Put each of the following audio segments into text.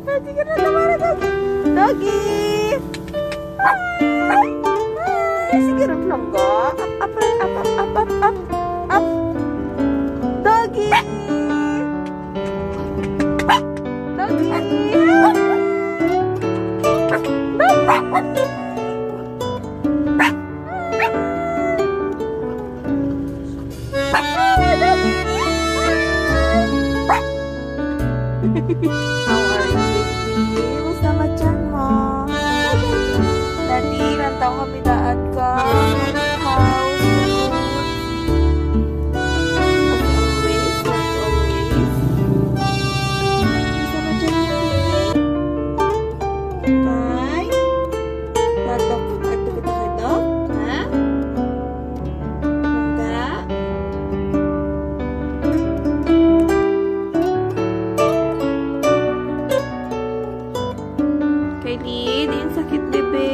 Sige na, tama na, Doggy. Doggy! Hi! Hi! Sige, rap lang ka. Up, up, up, up, up, up, up. Doggy! Doggy! How are you, baby? Musta macam mo? Tadi rantau kami daat ka. House. As always. Musta macam mo, baby? Tay? Batok adto kita kadok? Ha? Enggak? Kylie, di yung sakit, bebe.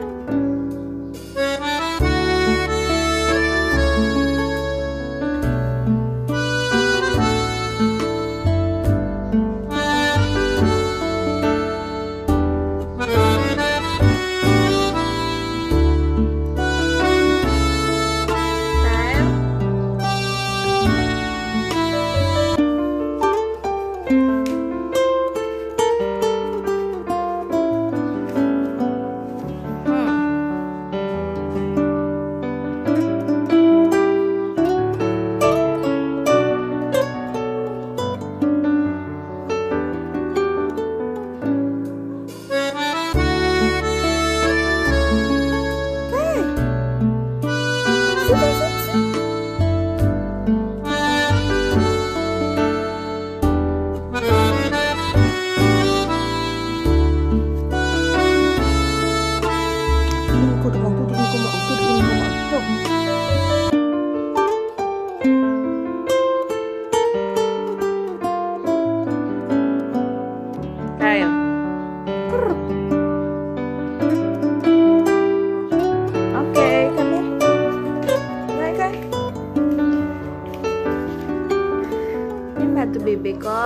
Bantu bebe ko.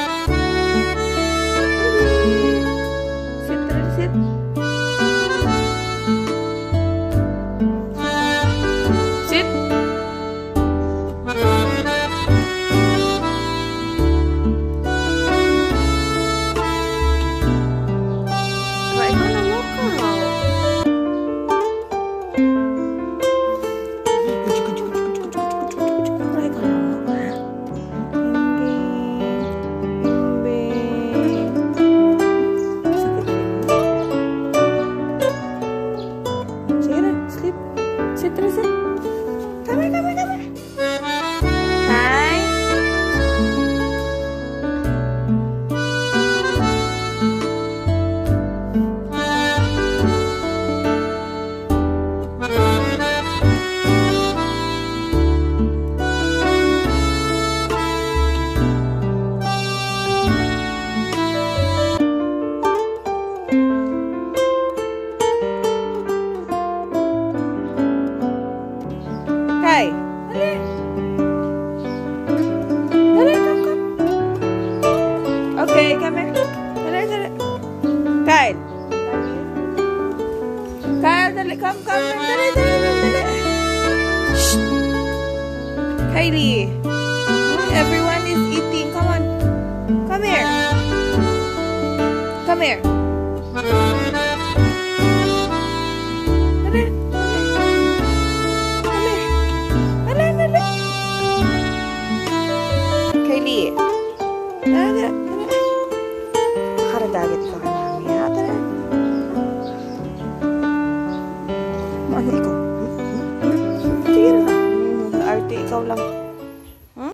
Sit, sit. Sit. Wah, ikaw na mo ka. Sit, sit. Come here. Hi. Hey. Come. Okay, come here. Dali. Kyle. Kyle, dali. Come. Dali. Shh. Kylie. Everyone is eating. Come on. Come here. Kylie.